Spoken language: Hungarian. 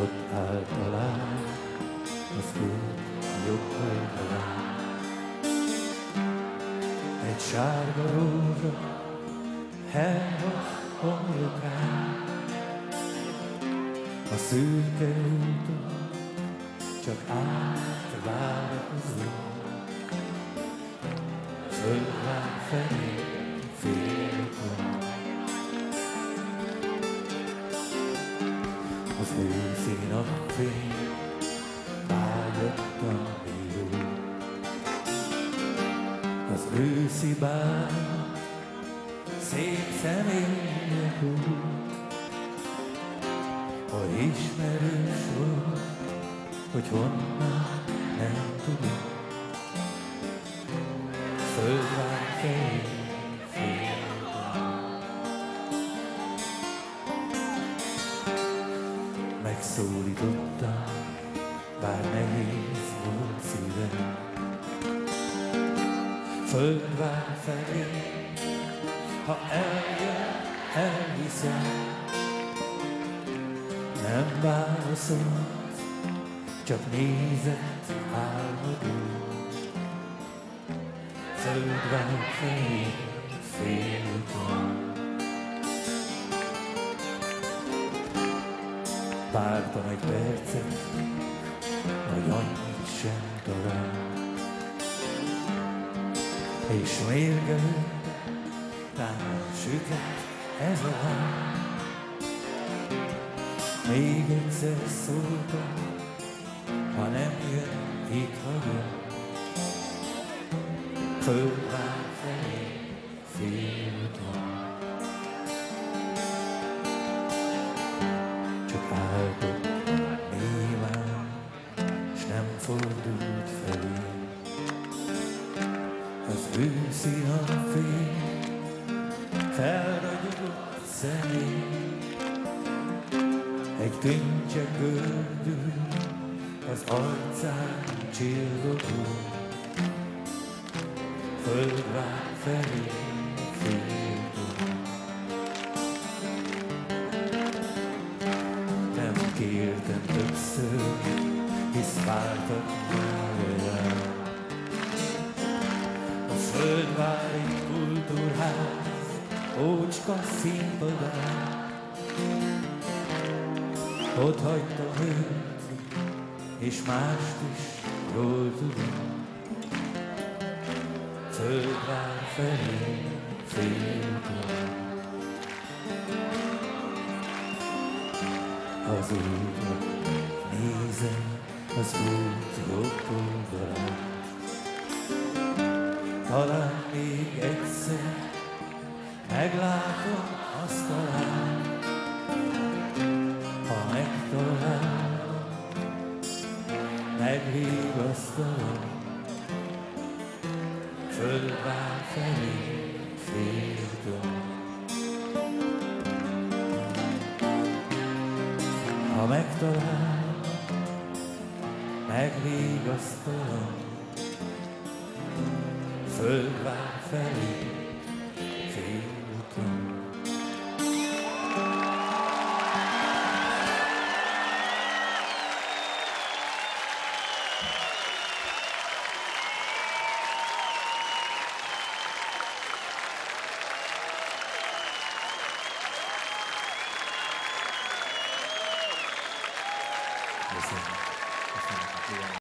ott áll talán az út jobb oldalán. Egy sárga rózsa hervad homlokán, a szürke úton csak átvárakozó, földvág felé félúton. Az őszi napfény vágyattan jó, az őszi bánat szép személyek út, hogy ismerős volt, hogy honnan nem tudom, földvág felé félúton. Megszólítottam, bár nehéz volt szívem, földvág felé, ha eljön, elviszem. Nem válaszolt, csak nézett álmodó, földvág felé félúton. Vártam egy percet, vagy annyit sem talált, és mérgelődtem, talán sütett ez a láb. Még egyszer szóltam, ha nem jön, itt vagyok, földvág felé félúton. Csak állt némán, s nem fordult felé. Az őszi napfény felragyogott szemén, egy könycse gördül az arcán csillogó, földvág felé félúton. Nem kértem többször, hisz vártak már rám. A földvári kultúrház ócska színpadán, ott hagytam őt, és mást is jól tudom, földvág felé félúton. Az útra nézem, az út jobb oldalán, talán még egyszer meglátom azt talán, ha megtalálom, megvigasztalom, földvág felé félúton. Ha megtalálom, megvigasztalom, földvág felé félúton. Köszönöm.